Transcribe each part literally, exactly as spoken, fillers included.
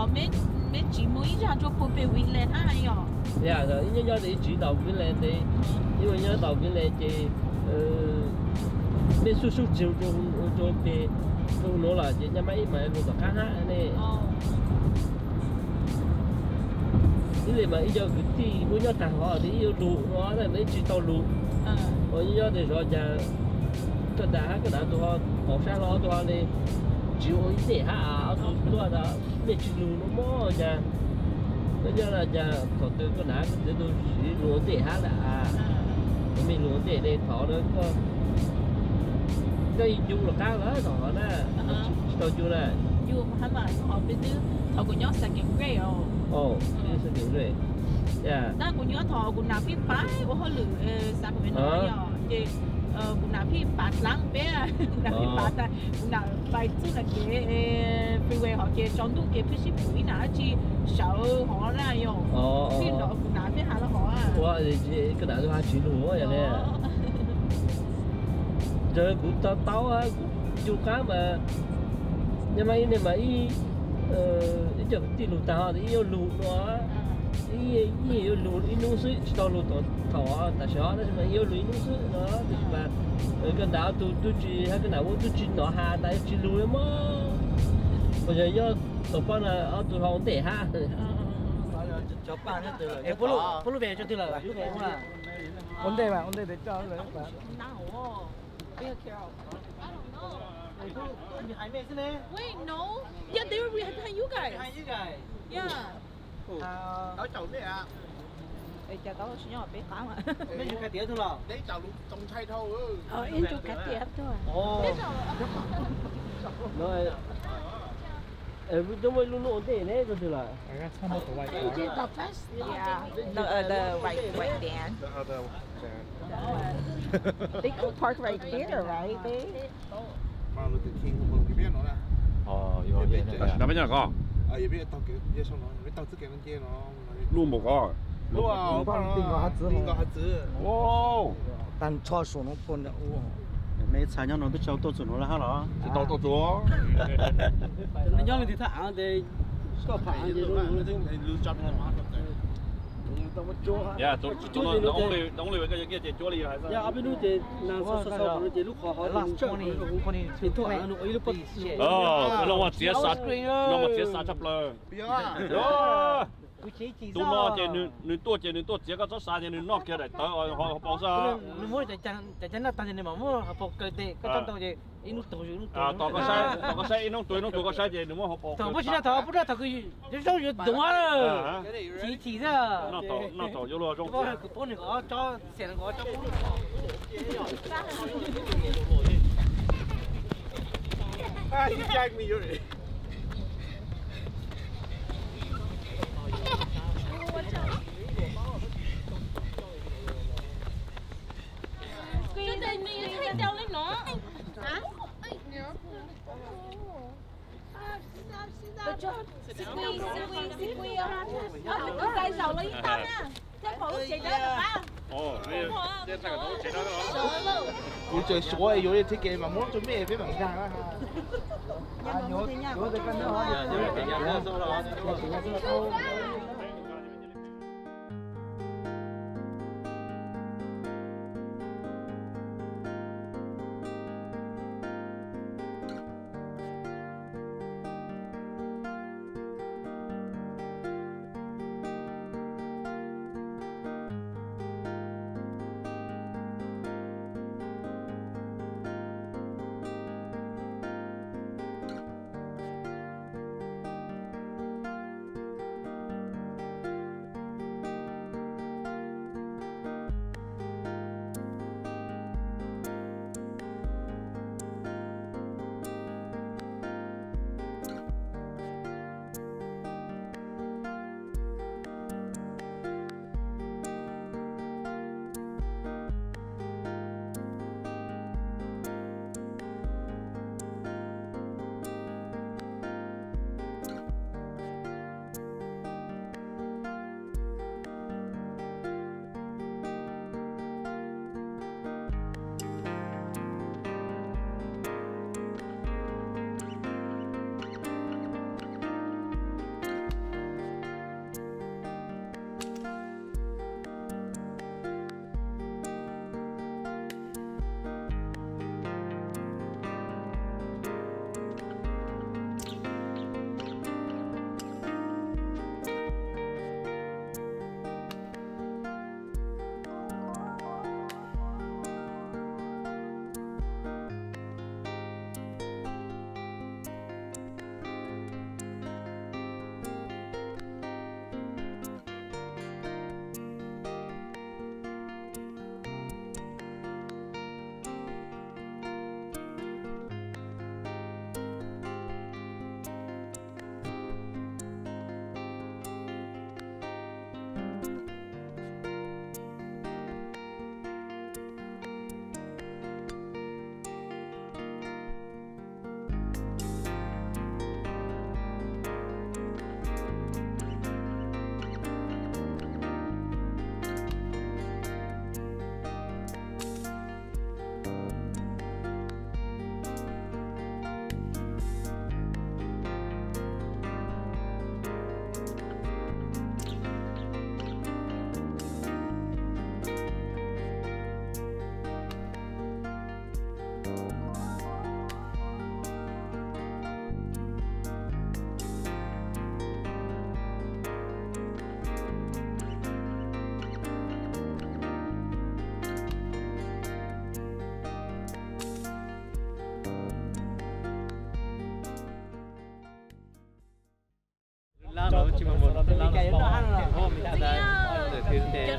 mấy mấy chỉ mới ra cho cô bé Vinh lên ha nhở. Dạ rồi, nhớ nhớ để chỉ đầu Vinh lên đi, nhưng mà nhớ đầu Vinh lên thì mấy số số chiều cho cho bé cho nó là chỉ nhà máy mà nó cả hát này. Cái mà bây giờ cái gì cũng nhớ thằng họ thì yêu lụ nó là mấy chỉ tàu lụ. Rồi nhớ thì rồi giờ cái đá cái đá tụi họ bỏ sang nó tụi họ này chịu ý để hạ tụi tụi đó mấy chỉ lụ nó mò giờ. Bây giờ là giờ thọ từ cái đá cái tôi chỉ lụ để hạ là mình lụ để để thọ nó có cái dù là cao đó thọ nè, tàu dù là dù mà mà họ biết chứ họ cũng nhớ second grade rồi. Ồ, cái second grade. Yeah. Đó cũng nhớ thọ cũng nào biết bái của họ lử sao cũng nói rồi thì cũng nào biết bát lăng bé cũng nào biết bát ta cũng nào bài trước là cái freeway họ cái trong đó cái phía trước bụi nào chỉ sợ họ ra rồi. Ồ. Cái đó cũng nào biết hà là họ à. Wow, cái nào tôi hai chỉ luôn vậy nè. Giờ cũng tao tao á, chú cá mà nhưng mà này mà ý ý giờ cái lụt tao thì yêu lụt nó ý ý yêu lụt ý nung sữa tao lụt tao thọ ta sợ đó mà yêu lụt nung sữa nó thì mà cái nào tôi tôi chỉ hay cái nào tôi chỉ nó hà tại chỉ lụt mà bây giờ do tụi con là ở tụi họ để ha cho bạn hết từ rồi bố lụt bố lụt về cho tôi là lúc về không là ổn định mà ổn định để cho lấy bạn nào bây giờ Carol I don't know behind me isn't it? wait no yeah they were behind you guys Behind you guys. yeah nói chậu đấy à ê cha tao chỉ nhớ bé tám à Mấy cái tía thôi là. đấy chậu trồng chay thôi ờ em cho cá tiệt thôi Ồ. rồi ờ chúng mình luôn luôn thế này rồi là Cái xong một cái Hey, did the first? Yeah, the uh, the white white van. They could park right there, right? They. mà được khi không được biết nó là 어 이거 이제 남편이랑 가 à vậy biết tao kiểu kia xong nó biết tao trước kia bên kia nó luôn một có luôn à tinh có hạt dưa tinh có hạt dưa wow Tan cho số nó phun được. mấy xài nhau nó tôi cho tôi chuẩn nó là hả đó thì tao tao chúa Nó nhau thì thả thì có phải gì luôn. lưu chọn là mát 야, 저, 저, 너, 너 오늘, 너 오늘 왜 이렇게 이제 쪼리 해서? 야, 앞에 누제 나서 서서 누제 루커 하. Last twenty, twenty, twenty. Nó ý lúc 어, nó mà chia sát, nó mà chia sát chấp lời. Đó. Tụi nó chỉ nữ nữ tua chỉ nữ tua chỉ có số sáu chỉ nữ nó kia để tới họ họ bảo sao? Nó muốn chạy chạy chạy chạy nó tăng lên mà muốn họ phục cái cái cái trong tàu gì, inú tàu gì inú tàu. À, tao có sai, tao có sai inú tuổi inú tuổi có sai gì nữa mà họ bảo. Tàu bớt chỉ là tàu bớt là tàu cái cái trong gì đúng á. Chỉ chỉ ra. Nó tàu nó tàu vô lo trong. Có cái bốn này có cho xe có cho bốn. à you drag me rồi Cái đây mình thấy đeo lên nó. Hả? Tôi cho xí quy xí quy xí quy à. Ờ, cái cây dầu lấy tao nha. Thế bỏ lúc chạy đó được không? 어, 네. 이제 잠깐 너무 제대로. ủa trời số ấy rồi thiết kế mà muốn cho mẹ với bằng da á Nhớ nhớ cái con nó. nhớ cái nhà nó xong rồi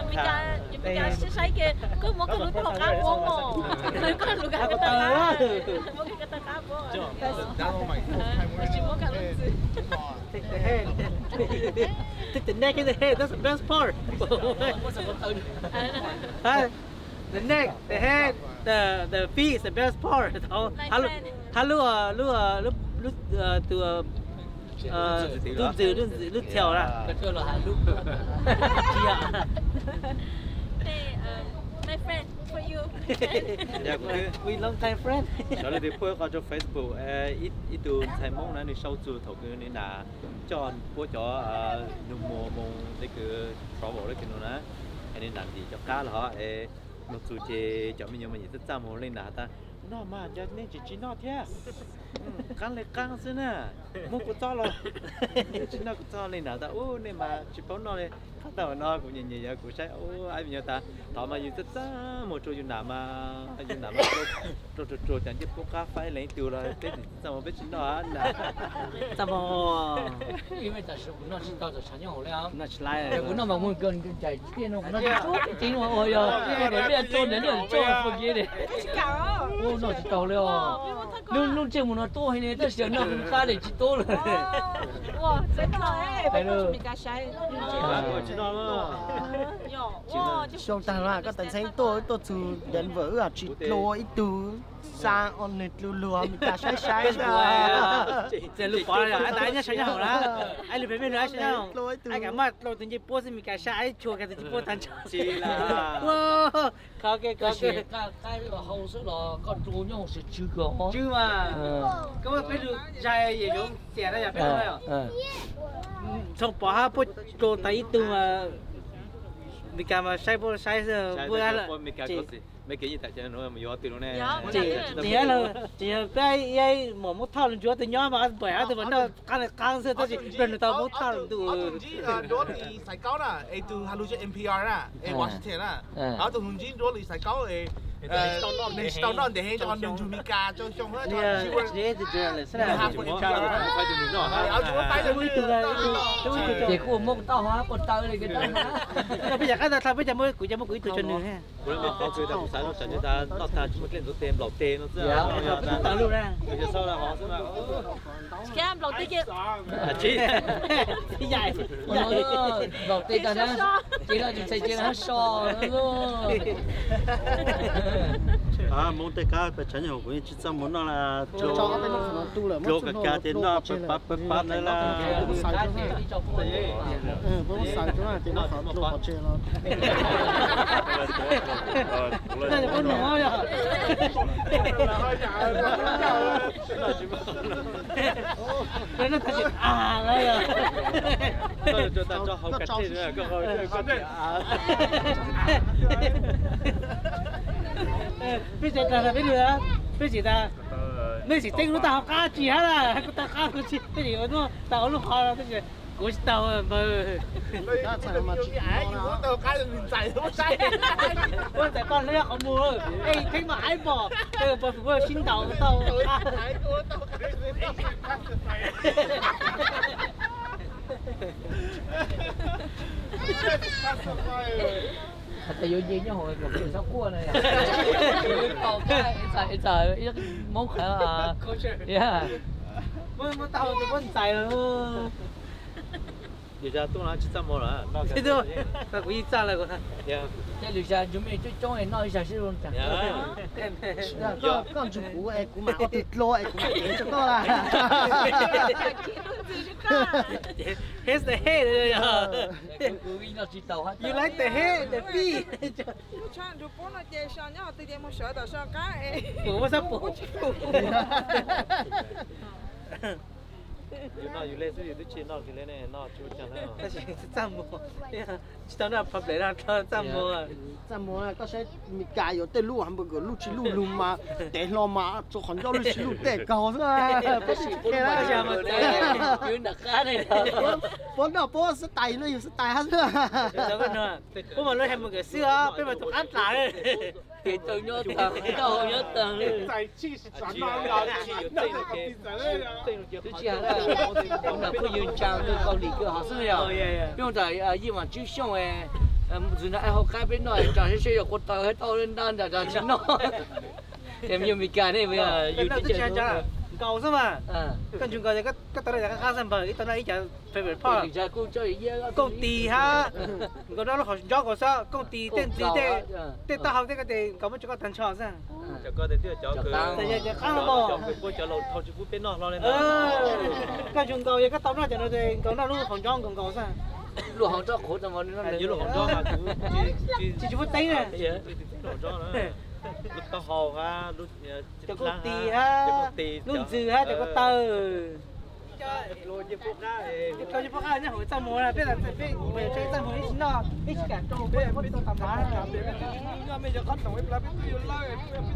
咪家咪家細細嘅，佢冇佢攞到學家波喎，佢佢攞家個特啊，冇佢個特家波啊，但是冇佢攞住。 Take the head, take the neck and the head. That's the best part. The neck, the head, the the feet is the best part. Họ họ họ lúc lúc lúc lúc từ ờ lúc từ lúc lúc theo là. Cái là hai lúc. My friend, for you. Dạ cũng thế. We long time friend. Đó là để phơi qua cho Facebook, ít ít từ thay mong này sau từ thầu cái này là cho của cho nụ mùa mông đấy cứ xóa bỏ đấy cái nó nè, anh nên làm gì cho cá là họ một số chế cho mình nhưng mà nhìn rất chăm hồ lên là ta nó mà cho nên chỉ chỉ nó thế căng lên căng xí nè mua của cho rồi chỉ nó của cho lên là ta ô nên mà chỉ bảo nó này bắt đầu nó cũng nhìn nhìn cũng sai ô ai bây giờ ta thọ mà nhìn rất chăm một chỗ dùng nào mà dùng nào mà rồi rồi rồi chẳng biết có cá phải lấy tiêu rồi cái gì sao mà biết chỉ nó nè chăm hồ 因为但是我那是到这产业好了， 那起来我那么我跟跟在电脑那做今晚我要那边做人家做不给的，我那是到了，弄弄这么那多还呢，但是那很卡的几多了。 哇，真的哎，别说咪家細。 我知道了。 哇，就 xong thằng là các bạn thấy tôi tôi từ đến vỡ à chỉ lúa ít từ sang on nít lúa lúa mình ta sai sai ra giờ lúa quá rồi anh anh nhá sai nhau đó anh lúa bên bên nữa sai nhau anh cảm ơn lúa từ chỉ bố xin mình cả sai chua cái từ chỉ bố thành chỉ là wow khó cái khó cái cái cái cái hậu sự là con猪nhau是猪个， chứ mà các bạn biết được sai gì cũng tiền đó là biết không xong bỏ ha bố đồ tay từ mà mình cảm mà sai bố sai giờ bố ăn là mấy cái gì tại cho nó mà vô tiền nó nè chỉ chỉ là chỉ là cái cái mà một thao lên chúa từ nhỏ mà ăn bẻ từ vẫn là ăn là căng sơ tới chỉ lần đầu một thao lên từ đó thì sài cáo nè ấy từ Hà Nội cho em pê rờ nè ấy Washington nè đó từ Hồng Kông đó thì sài cáo ấy nên tao nói đểให้cho nên chúng mình cả cho trong hết cho nè thì giờ là sẽ là phải cho nó áo chúa phải là từ là để cô mua tao hóa con tao này cái đó. bây giờ cái ta bây giờ mới cũng giờ mới cũng từ chân nữa ha bữa mình có cười ta cũng sáng nó chẳng như ta nó ta chúng lên rút tem lẩu tê nó dạ tao luôn ra rồi sau là họ sẽ là cái em đầu tiên kia. chị dài đầu tiên ta nó chỉ là chúng ta chỉ là so luôn. à muốn tới cá phải chắn nhau cũng chỉ muốn nó là cho cho cái cá thì nó phải bắt bắt bắt này là ừ bố sai chỗ nào thì nó phải lột bỏ chơi nó đây là con nhỏ rồi đây nó thật à đây à cho cho ta cho họ cắt thế nữa cơ hội cơ hội bây giờ là bây giờ bây giờ ta bây giờ tính lúc tao cá gì hết à tao cá cái gì bây giờ nó tao lúc họ là bây giờ của tao mà đó là mà chỉ ai muốn tao cái là mình chạy không sai con tại con nó không mua ê thấy mà ai bỏ cái bỏ bỏ xin tao tao ai của tao Tại vì gì nhau hồi còn nhiều sáu cua này. Còn cái trời trời rất món khỏe à. Yeah. mới mới tao thì vẫn xài rồi giờ ra tôi nói chỉ tao mua rồi thế thôi tao cũng ít ra là còn Thế thì sao chúng mình cho em nói sao luôn chẳng. con con chủ cũ em cũng mà có thịt lô em cũng để cho con là hết the head rồi you like the head the feet Chọn chụp bố nó chơi sao nhá, tự nhiên một sợ tao sao cá ấy. bố sắp bố you know you lên cái chuyện nó cái lên này nó chú chẳng thấy ta chỉ chăm mua chỉ tao nói pháp để ra chăm mua chăm mua có sẽ mi cài ở tên lu hàm bữa lu chỉ lu lu mà để lo mà cho còn cho lu chỉ lu để cầu thôi cái đó giờ mà Cứ đặt cá này bố nó bố sẽ tay nóอยู่sẽ tay hết nữa sao cái nữa bố mà nó hay một cái xưa bên mà tụi ăn lại thì tôi nhớ tầng tôi nhớ tầng tại chi sản năng là chỉ đây là cái tôi chỉ là ông là cứยืน chào tôi câu đi cứ họ xưa rồi nhưng mà tại nhưng mà chú xong ấy dù nãy học cái bên này chẳng thấy chơi được con tàu hết tàu lên đan chả chả chín nó em nhiều mình cả này bây giờ dù đi chơi chơi cầu sao mà con chúng coi cái cái tàu này cái khá sản phẩm cái tàu này chả phải phải phá công ty ha cái đó nó họ cho có sao công ty tên gì tên tên tao học cái tên có một chỗ có thành trò sao cho có tên tiêu cho cứ tại vì khá là bò cho cho lâu thâu chụp bên nọ lo lên con chúng coi cái tàu nó chả nó thì cái nó nó họ cho còn cầu sao lúa hàng cho khổ tao mà nó lấy lúa hàng cho mà chỉ chỉ chỉ phút tấy nè lúa cho nó lúc tao hồ ha lúc cho công ty ha lúc dư ha cho có tờ lúa chỉ phút ra cho chỉ phút ra nhá hồi tao mua là biết là biết về chơi tao mua ít nó ít cả trâu biết biết tao tầm đá là biết nhưng mà giờ con tàu em là biết tiêu lại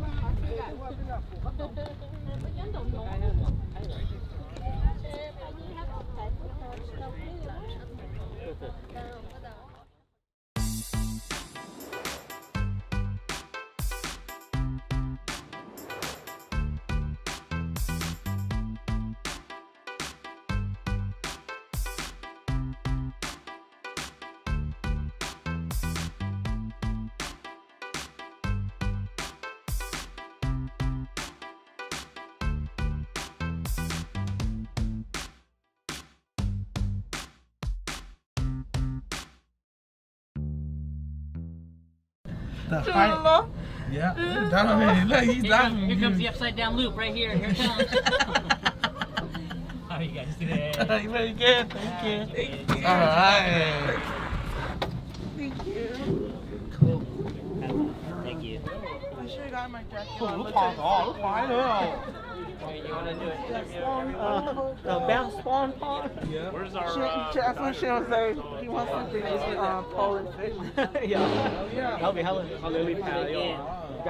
The fight. Yeah. That I mean, look, he's laughing. Here comes the upside down loop right here. Here it comes. How you guys today? Very good. Thank you. Thank you. All right. Thank you. Cool. Thank you. I should have got my jacket. Oh, look at all. Look at all. You want to do it? Uh, The best spawn part. Yeah. Where's our? she, Uh, that's what she'll say. He wants to do this uh, Polish fish. Yeah. That'll be hella hella pal.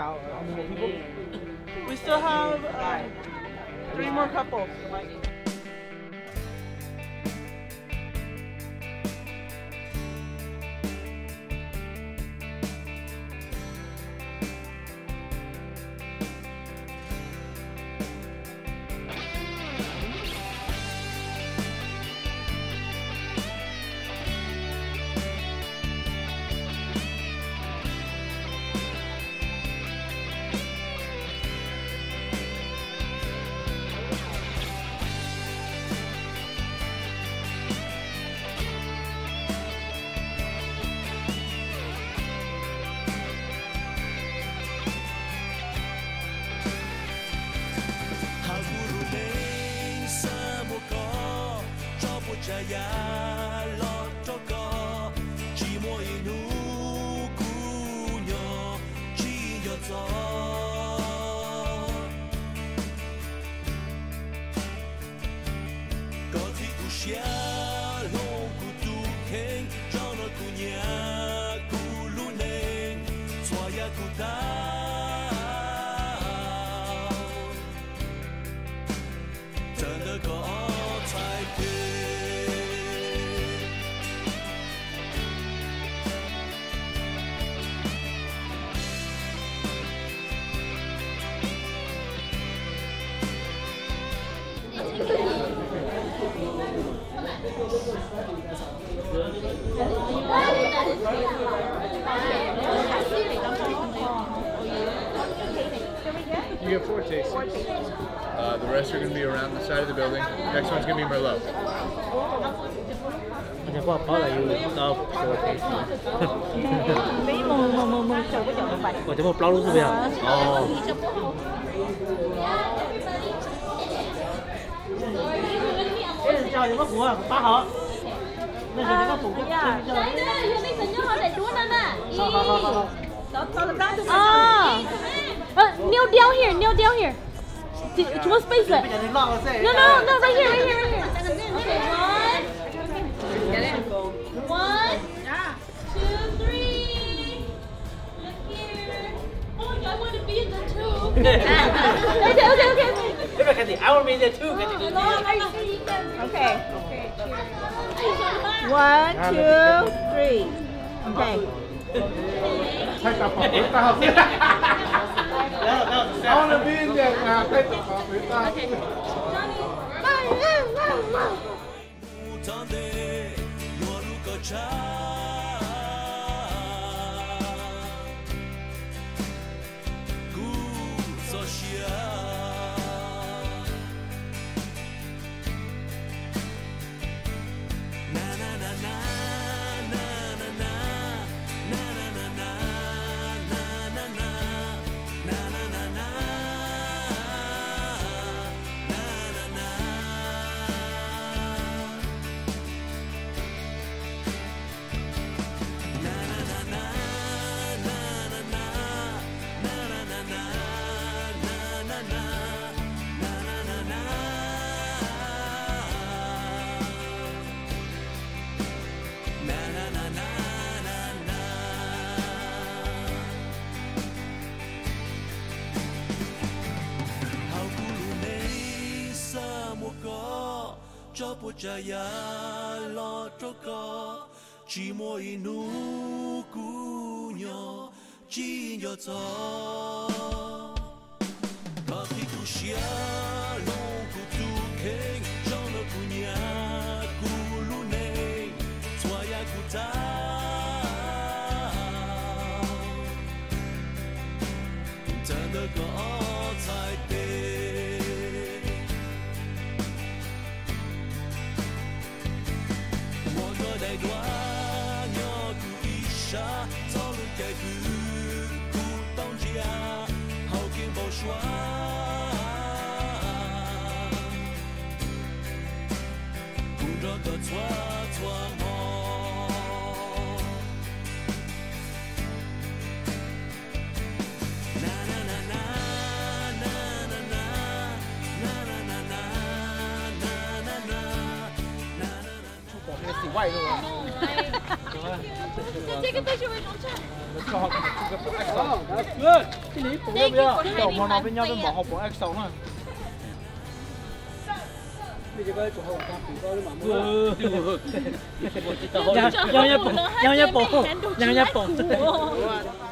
We still have uh, three more couples. Jaya lo toko chỉ mỗi nụ cu nhỏ chỉ cho gió có thể cu xia lo cu tu khen cho nó cu nhà cu lu neng xoa ya cu ta真的可才可。 You get four tastings. Uh, the rest are going to be around the side of the building. Next one's going to be Merlot. Anh có có là you no four tasting. Mấy mù mù mù mù chờ cái chỗ vậy. Ủa, một bao luôn rồi à? Ồ. Cái này cho những cái phụ à, bác hả? Đây là những cái phụ cái cho. Đây đây, hiện nay tình nhau họ để chú nè nè. Không không không không. Ah. Uh, kneel down here, kneel down here. Do, do you want space it? No, no, no, right here, right here, right here. Okay, one. One. Two, three. Look here. Oh my God, I want to be in there too. Okay, okay, okay, okay. Look at it. I want to be in there too. Okay. Okay. One, two, three. Okay. Take up a foot out. I want to be in there now. Take up a foot out. Tande, yo luka cha. percaya lo troko chỉ mỗi nụ cu nhỏ chỉ nhỏ gió có khi cu xia luôn cu tu keng trong nó cu nhà cu lu neng xóa ya cu ta真的个才对。我个带端鸟故意杀，走路该去古当家，好见不刷，顾着个错错梦。 外路啊。 Take a picture with John. Let's go học một chút cái Oh, that's good. Cái lý phụ Thank you for bây having mà nói với my nhau với bỏ friend. học của Excel mà. bây giờ cái chỗ học ta phụ đó mà mua. Nhau nhau nhau nhau bộ, nhau nhau bộ.